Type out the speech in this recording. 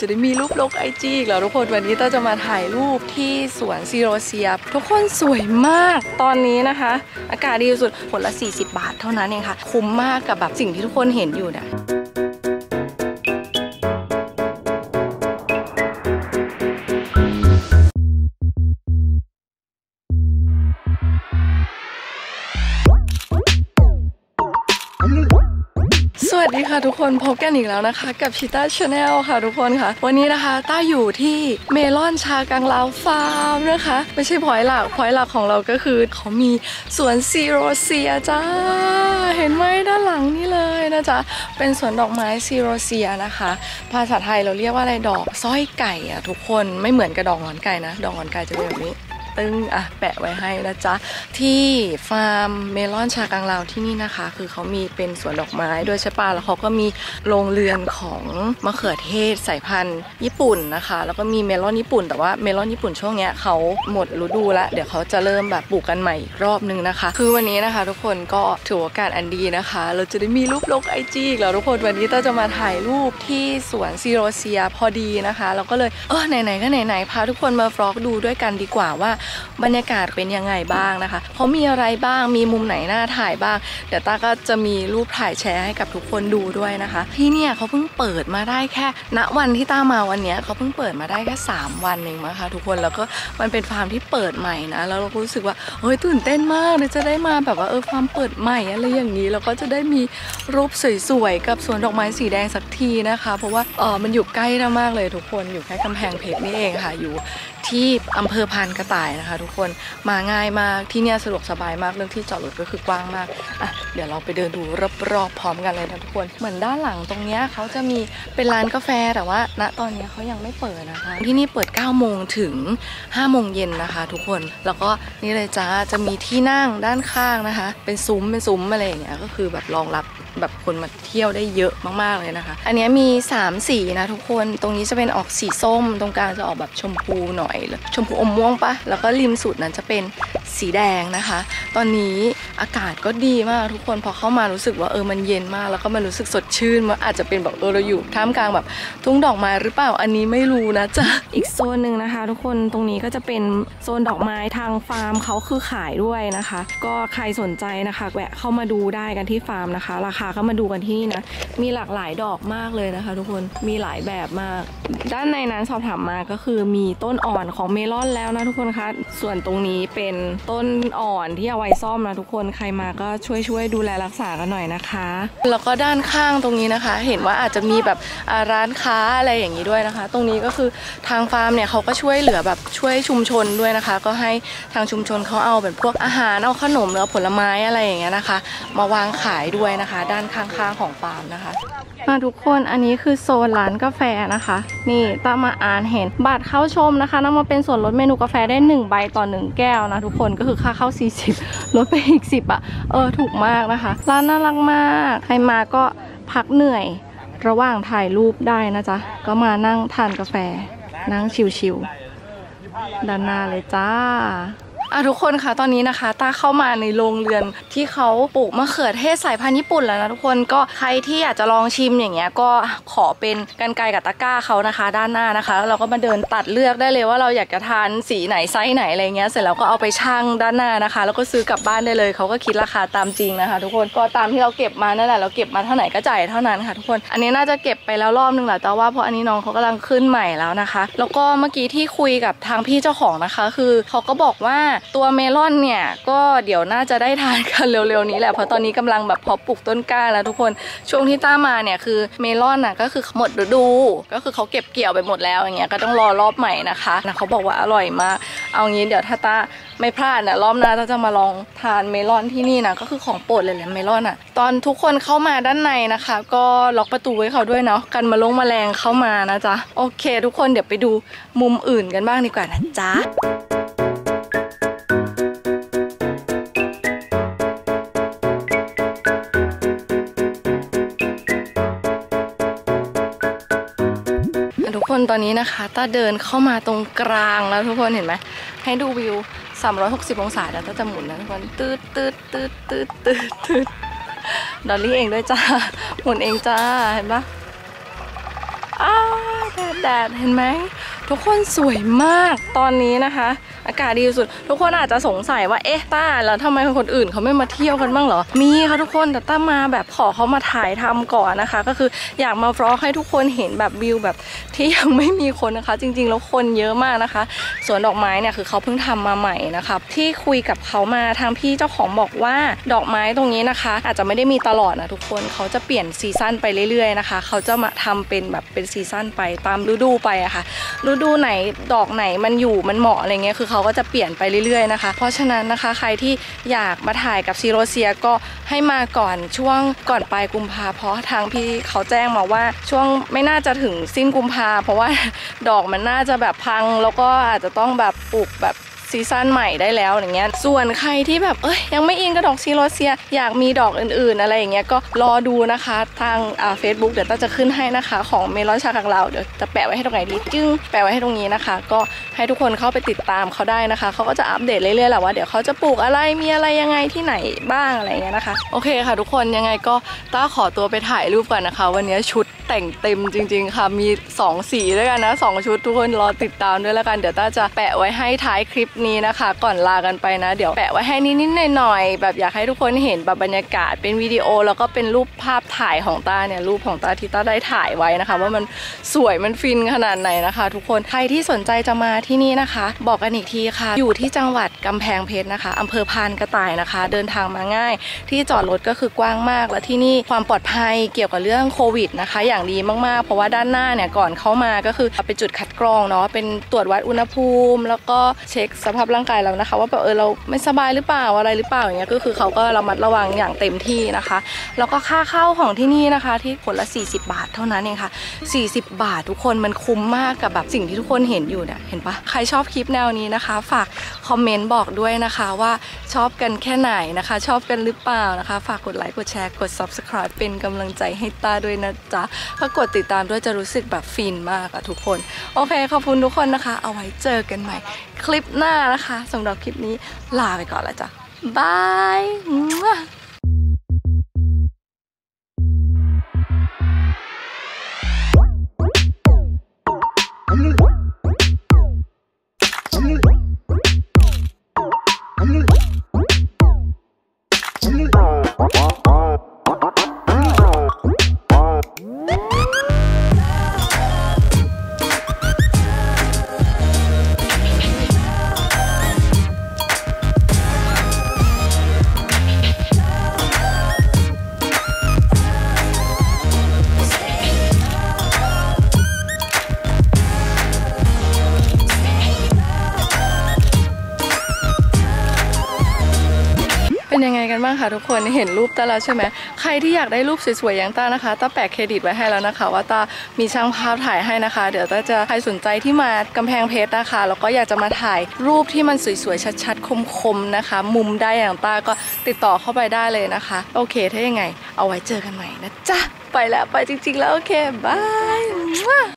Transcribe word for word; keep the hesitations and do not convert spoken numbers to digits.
จะได้มีรูปลงไอจีอีกแล้วทุกคนวันนี้ต้าจะมาถ่ายรูปที่สวนซีโรเซียทุกคนสวยมากตอนนี้นะคะอากาศดีสุดผลละสี่สิบบาทเท่านั้นเองค่ะคุ้มมากกับแบบสิ่งที่ทุกคนเห็นอยู่เนี่ยสวัสดีค่ะทุกคนพบกันอีกแล้วนะคะกับชิต้าชาแนลค่ะทุกคนค่ะวันนี้นะคะต้าอยู่ที่เมลอนชากังลาวฟาร์มนะคะไม่ใช่พอยต์หลักพอยต์หลักของเราก็คือเขามีสวนซีโรเซียจ้าเห็นไหมด้านหลังนี่เลยนะจ๊ะเป็นสวนดอกไม้ซีโรเซียนะคะภาษาไทยเราเรียกว่าอะไรดอกสร้อยไก่อะทุกคนไม่เหมือนกับดอกหงอนไก่นะดอกหงอนไก่จะเป็นแบบนี้ตึงอ่ะแปะไว้ให้นะจ๊ะที่ฟาร์มเมลอนชากังลาวที่นี่นะคะคือเขามีเป็นสวนดอกไม้ด้วยใช่ปะแล้วเขาก็มีโรงเรือนของมะเขือเทศสายพันธุ์ญี่ปุ่นนะคะแล้วก็มีเมลอนญี่ปุ่นแต่ว่าเมลอนญี่ปุ่นช่วงนี้เขาหมดฤดูละเดี๋ยวเขาจะเริ่มแบบปลูกกันใหม่อีกรอบนึงนะคะคือวันนี้นะคะทุกคนก็ถือโอกาสอันดีนะคะเราจะได้มีรูปลงไอจีอีกแล้วทุกคนวันนี้ต้าจะมาถ่ายรูปที่สวนซีโรเซียพอดีนะคะเราก็เลยเออไหนๆก็ไหนๆพาทุกคนมาฟล็อกดูด้วยกันดีกว่าว่าบรรยากาศเป็นยังไงบ้างนะคะเขามีอะไรบ้างมีมุมไหนน่าถ่ายบ้างเดี๋ยวต้าก็จะมีรูปถ่ายแชร์ให้กับทุกคนดูด้วยนะคะที่เนี่ยเขาเพิ่งเปิดมาได้แค่ณวันที่ต้ามาวันนี้เขาเพิ่งเปิดมาได้แค่สามวันเองนะคะทุกคนแล้วก็มันเป็นฟาร์มที่เปิดใหม่นะแล้วเราก็รู้สึกว่าเฮ้ยตื่นเต้นมากเลยจะได้มาแบบว่าเออฟาร์มเปิดใหม่อะไรอย่างนี้แล้วก็จะได้มีรูปสวยๆกับสวนดอกไม้สีแดงสักทีนะคะเพราะว่าเออมันอยู่ใกล้เรามากเลยทุกคนอยู่แค่กำแพงเพชรนี่เองค่ะอยู่ที่อำเภอพานกระต่ายนะคะทุกคนมาง่ายมากที่เนี่ยสะดวกสบายมากเรื่องที่จอดรถก็คือกว้างมากอ่ะเดี๋ยวเราไปเดินดูรอบๆพร้อมกันเลยนะทุกคนเหมือนด้านหลังตรงเนี้ยเขาจะมีเป็นร้านกาแฟแต่ว่าณตอนนี้เขายังไม่เปิดนะคะที่นี่เปิดเก้าโมงถึงห้าโมงเย็นนะคะทุกคนแล้วก็นี่เลยจ้าจะมีที่นั่งด้านข้างนะคะเป็นซุ้มเป็นซุ้มอะไรอย่างเงี้ยก็คือแบบรองรับแบบคนมาเที่ยวได้เยอะมากๆเลยนะคะอันนี้มีสามสีนะทุกคนตรงนี้จะเป็นออกสีส้มตรงกลางจะออกแบบชมพูหน่อยชมพูอมม่วงปะแล้วก็ริมสุดนั้นจะเป็นสีแดงนะคะตอนนี้อากาศก็ดีมากทุกคนพอเข้ามารู้สึกว่าเออมันเย็นมากแล้วก็มันรู้สึกสดชื่นมันอาจจะเป็นแบบเออเราอยู่ท่ามกลางแบบทุ่งดอกไม้หรือเปล่าอันนี้ไม่รู้นะจ๊ะอีกโซนหนึ่งนะคะทุกคนตรงนี้ก็จะเป็นโซนดอกไม้ทางฟาร์มเขาคือขายด้วยนะคะก็ใครสนใจนะคะแวะเข้ามาดูได้กันที่ฟาร์มนะคะราคาก็มาดูกันที่นี่นะมีหลากหลายดอกมากเลยนะคะทุกคนมีหลายแบบมากด้านในนั้นสอบถามมาก็คือมีต้นอ่อนของเมลอนแล้วนะทุกคนคะส่วนตรงนี้เป็นต้นอ่อนที่เอาไว้ซ่อมนะทุกคนใครมาก็ช่วยช่วยดูแลรักษากันหน่อยนะคะแล้วก็ด้านข้างตรงนี้นะคะเห็นว่าอาจจะมีแบบร้านค้าอะไรอย่างนี้ด้วยนะคะตรงนี้ก็คือทางฟาร์มเนี่ยเขาก็ช่วยเหลือแบบช่วยชุมชนด้วยนะคะก็ให้ทางชุมชนเขาเอาแบบพวกอาหารเอาขนมหรือผลไม้อะไรอย่างเงี้ยนะคะมาวางขายด้วยนะคะด้านข้างๆของฟาร์มนะคะมาทุกคนอันนี้คือโซนร้านกาแฟนะคะนี่ตามมาอ่านเห็นบัตรเข้าชมนะคะนำมาเป็นส่วนลดเมนูกาแฟได้หนึ่งใบต่อหนึ่งแก้วนะทุกคนก็คือค่าเข้าสี่สิบลดไปอีกสิบอ่ะเออถูกมากนะคะร้านน่ารักมากใครมาก็พักเหนื่อยระหว่างถ่ายรูปได้นะจ๊ะก็มานั่งทานกาแฟนั่งชิลๆด้านหน้าเลยจ้าอ่ะทุกคนค่ะตอนนี้นะคะต้าเข้ามาในโรงเรือนที่เขาปลูกมะเขือเทศสายพันธุ์ญี่ปุ่นแล้วนะทุกคนก็ใครที่อยากจะลองชิมอย่างเงี้ยก็ขอเป็นกรรไกรกับตะกร้าเขานะคะด้านหน้านะคะแล้วเราก็มาเดินตัดเลือกได้เลยว่าเราอยากจะทานสีไหนไซส์ไหนอะไรเงี้ยเสร็จแล้วก็เอาไปชั่งด้านหน้านะคะแล้วก็ซื้อกลับบ้านได้เลยเขาก็คิดราคาตามจริงนะคะทุกคนก็ตามที่เราเก็บมานั่นแหละเราเก็บมาเท่าไหร่ก็จ่ายเท่านั้นค่ะทุกคนอันนี้น่าจะเก็บไปแล้วรอบนึงแหละแต่ว่าเพราะอันนี้น้องเขากำลังขึ้นใหม่แล้วนะคะแล้วก็เมื่อกี้ที่คุยกับทางพี่เจ้าของนะคะคือเขาก็บอกว่าตัวเมลอนเนี่ยก็เดี๋ยวน่าจะได้ทานกันเร็วๆนี้แหละเพราะตอนนี้กำลังแบบเพาะปลูกต้นกล้าแล้วทุกคนช่วงที่ต้ามาเนี่ยคือเมลอนน่ะก็คือหมดฤดูก็คือเขาเก็บเกี่ยวไปหมดแล้วอย่างเงี้ยก็ต้องรอรอบใหม่นะคะนะเขาบอกว่าอร่อยมากเอางี้เดี๋ยวถ้าต้าไม่พลาดเนี่ยรอบหน้าต้าจะมาลองทานเมลอนที่นี่นะก็คือของโปรดเลยแหละเมลอนอ่ะตอนทุกคนเข้ามาด้านในนะคะก็ล็อกประตูไว้เขาด้วยเนาะกันมาลงแมลงเข้ามานะจ๊ะโอเคทุกคนเดี๋ยวไปดูมุมอื่นกันบ้างดีกว่านะจ๊ะทุกคนตอนนี้นะคะต้าเดินเข้ามาตรงกลางแล้วทุกคนเห็นไหมให้ดูวิวสามร้อยหกสิบองศาแล้วต้าจะหมุนนะทุกคนตืดตืดตืดตืดตืดตืดดอลลี่เองด้วยจ้าหมุนเองจ้าเห็นปะอ้าแดดแดดเห็นไหมทุกคนสวยมากตอนนี้นะคะอากาศดีสุดทุกคนอาจจะสงสัยว่าเอ๊ะต้าแล้วทำไมคนอื่นเขาไม่มาเที่ยวกันบ้างเหรอมีค่ะทุกคนแต่ต้ามาแบบขอเขามาถ่ายทำก่อนนะคะก็คืออยากมาฟลอกให้ทุกคนเห็นแบบวิวแบบที่ยังไม่มีคนนะคะจริงๆแล้วคนเยอะมากนะคะสวนดอกไม้เนี่ยคือเขาเพิ่งทำมาใหม่นะคะที่คุยกับเขามาทางพี่เจ้าของบอกว่าดอกไม้ตรงนี้นะคะอาจจะไม่ได้มีตลอดนะทุกคนเขาจะเปลี่ยนซีซั่นไปเรื่อยๆนะคะเขาจะมาทำเป็นแบบเป็นซีซั่นไปตามฤดูไปอะค่ะฤดูไหนดอกไหนมันอยู่มันเหมาะอะไรเงี้ยคือเขาก็จะเปลี่ยนไปเรื่อยๆนะคะเพราะฉะนั้นนะคะใครที่อยากมาถ่ายกับซีโรเซียก็ให้มาก่อนช่วงก่อนปลายกุมภาเพราะทางพี่เขาแจ้งมาว่าช่วงไม่น่าจะถึงสิ้นกุมภาเพราะว่าดอกมันน่าจะแบบพังแล้วก็อาจจะต้องแบบปลูกแบบซีซั่นใหม่ได้แล้วอย่างเงี้ยส่วนใครที่แบบเอ้ยยังไม่อินกับดอกซีโรเซียอยากมีดอกอื่นๆอะไรอย่างเงี้ยก็รอดูนะคะทางอ่า Facebook เดี๋ยวต้าจะขึ้นให้นะคะของเมลอนชากังลาวเดี๋ยวจะแปะไว้ให้ตรงไหนดีจึ้งแปะไว้ให้ตรงนี้นะคะก็ให้ทุกคนเข้าไปติดตามเขาได้นะคะเขาก็จะอัปเดตเรื่อยๆแหละว่าเดี๋ยวเขาจะปลูกอะไรมีอะไรยังไงที่ไหนบ้างอะไรเงี้ยนะคะโอเคค่ะทุกคนยังไงก็ต้าขอตัวไปถ่ายรูปก่อนนะคะวันนี้ชุดแต่งเต็มจริงๆค่ะมีสองสีด้วยกันนะสองชุดทุกคนรอติดตามด้วยแล้วกันเดี๋ยวต้าจะแปะไว้ให้ท้ายคลิปนี้นะคะก่อนลากันไปนะเดี๋ยวแปะไว้ให้นิดๆหน่อยๆแบบอยากให้ทุกคนเห็นแบบบรรยากาศเป็นวิดีโอแล้วก็เป็นรูปภาพถ่ายของต้าเนี่ยรูปของต้าที่ต้าได้ถ่ายไว้นะคะว่ามันสวยมันฟินขนาดไหนนะคะทุกคนใครที่สนใจจะมาที่นี่นะคะบอกกันอีกทีค่ะอยู่ที่จังหวัดกำแพงเพชรนะคะอำเภอพานกระต่ายนะคะเดินทางมาง่ายที่จอดรถก็คือกว้างมากและที่นี่ความปลอดภัยเกี่ยวกับเรื่องโควิดนะคะอย่างดีมากๆเพราะว่าด้านหน้าเนี่ยก่อนเข้ามาก็คือเป็นจุดคัดกรองเนาะเป็นตรวจวัดอุณหภูมิแล้วก็เช็คสภาพร่างกายเรานะคะว่าแบบเออเราไม่สบายหรือเปล่าอะไรหรือเปล่าอย่างเงี้ยก็คือเขาก็ระมัดระวังอย่างเต็มที่นะคะแล้วก็ค่าเข้าของที่นี่นะคะที่คนละสี่สิบบาทเท่านั้นเองค่ะสี่สิบบาททุกคนมันคุ้มมากกับแบบสิ่งที่ทุกคนเห็นอยู่เนี่ยเห็นปะใครชอบคลิปแนวนี้นะคะฝากคอมเมนต์บอกด้วยนะคะว่าชอบกันแค่ไหนนะคะชอบกันหรือเปล่านะคะฝากกดไลค์กดแชร์กด ซับสไครบ์ เป็นกำลังใจให้ต้าด้วยนะจ๊ะถ้ากดติดตามด้วยจะรู้สึกแบบฟินมากอะทุกคนโอเคขอบคุณทุกคนนะคะเอาไว้เจอกันใหม่คลิปหน้านะคะสำหรับคลิปนี้ลาไปก่อนแล้วจ้ะบายเป็นยังไงกันบ้างคะทุกคนเห็นรูปต้าแล้วใช่ไหมใครที่อยากได้รูปสวยๆอย่างต้านะคะต้าแปะเครดิตไว้ให้แล้วนะคะว่าต้ามีช่างภาพถ่ายให้นะคะเดี๋ยวต้าจะใครสนใจที่มากำแพงเพชรนะคะแล้วก็อยากจะมาถ่ายรูปที่มันสวยๆชัดๆคมๆนะคะมุมได้อย่างต้าก็ติดต่อเข้าไปได้เลยนะคะโอเคถ้ายังไงเอาไว้เจอกันใหม่นะจ๊ะไปแล้วไปจริงๆแล้วโอเคบาย